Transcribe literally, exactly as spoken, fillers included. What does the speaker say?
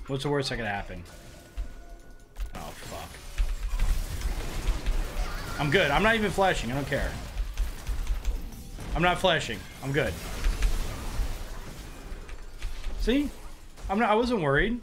What's the worst that could happen? Oh, fuck. I'm good. I'm not even flashing. I don't care. I'm not flashing. I'm good. See? I'm not, I wasn't worried.